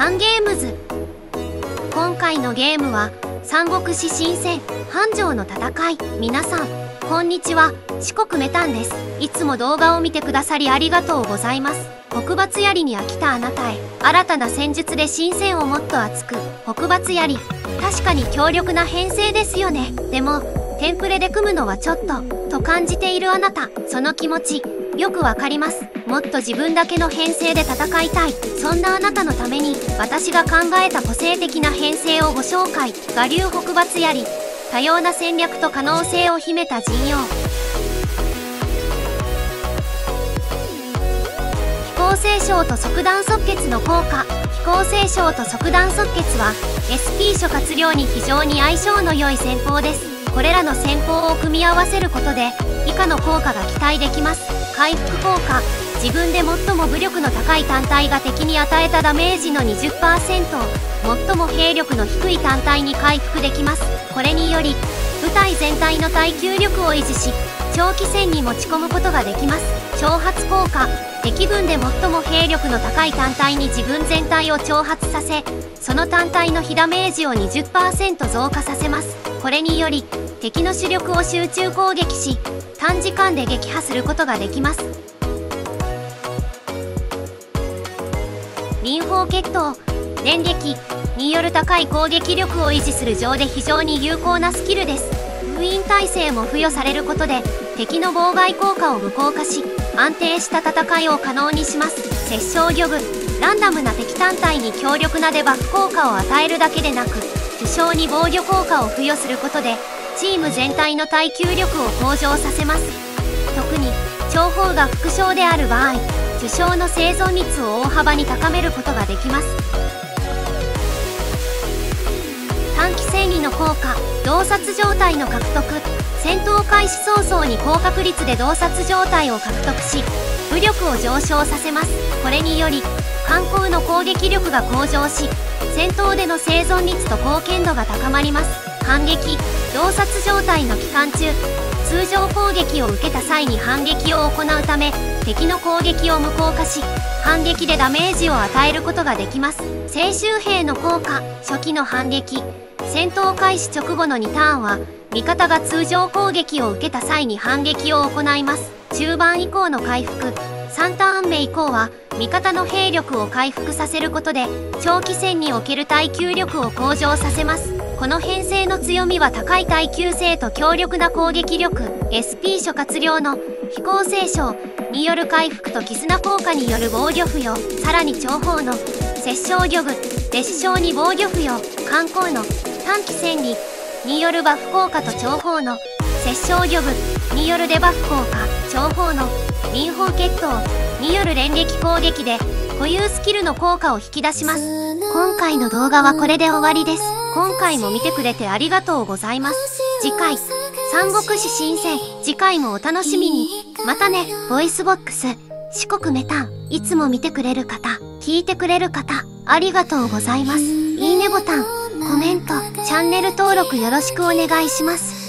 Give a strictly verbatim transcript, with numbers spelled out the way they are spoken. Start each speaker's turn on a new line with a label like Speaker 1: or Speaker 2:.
Speaker 1: サンゲームズ。今回のゲームは三国志新戦繁盛の戦い。皆さんこんにちは、四国メタンです。いつも動画を見てくださりありがとうございます。北伐槍に飽きたあなたへ、新たな戦術で新戦をもっと熱く。北伐槍、確かに強力な編成ですよね。でもテンプレで組むのはちょっとと感じているあなた、その気持ちよくわかります。もっと自分だけの編成で戦いたい、そんなあなたのために私が考えた個性的な編成をご紹介。我流北伐槍、多様な戦略と可能性を秘めた陣容。飛行聖将と即断即決の効果。飛行聖将と即断即決は エスピー 諸葛亮に非常に相性の良い戦法です。これらの戦法を組み合わせることで以下の効果が期待できます。回復効果。自分で最も武力の高い単体が敵に与えたダメージの にじゅっパーセント を最も兵力の低い単体に回復できます。これにより部隊全体の耐久力を維持し長期戦に持ち込むことができます。挑発効果。敵軍で最も兵力の高い単体に自分全体を挑発させ、その単体の被ダメージを にじゅっパーセント 増加させます。これにより敵の主力を集中攻撃し短時間で撃破することができます。輪砲決闘。連撃による高い攻撃力を維持する上で非常に有効なスキルです。封印耐性も付与されることで敵の妨害効果を無効化し安定した戦いを可能にします。殺傷魚具。ランダムな敵単体に強力なデバフ効果を与えるだけでなく主将に防御効果を付与することでチーム全体の耐久力を向上させます。特に重宝が副将である場合、主将の生存率を大幅に高めることができます。短期戦利の効果。洞察状態の獲得。戦闘開始早々に高確率で洞察状態を獲得し武力を上昇させます。これにより艦砲の攻撃力が向上し戦闘での生存率と貢献度が高まります。反撃。洞察状態の期間中通常攻撃を受けた際に反撃を行うため敵の攻撃を無効化し反撃でダメージを与えることができます。正州兵の効果。初期の反撃。戦闘開始直後のにターンは味方が通常攻撃を受けた際に反撃を行います。中盤以降の回復。さんターン目以降は味方の兵力を回復させることで長期戦における耐久力を向上させます。この編成の強みは高い耐久性と強力な攻撃力。 エスピー 諸葛亮の飛行聖将による回復と絆効果による防御付与。さらに重宝の殺傷魚具。列将に防御付与。艦砲の短期戦利によるバフ効果と重宝の殺傷魚具によるデバフ効果。重宝の輪砲決闘による連撃攻撃で固有スキルの効果を引き出します。今回の動画はこれで終わりです。今回も見てくれてありがとうございます。次回三国志新戦、次回もお楽しみに。またね。ボイスボックス四国メタン。いつも見てくれる方、聞いてくれる方ありがとうございます。いいねボタン、コメント、チャンネル登録よろしくお願いします。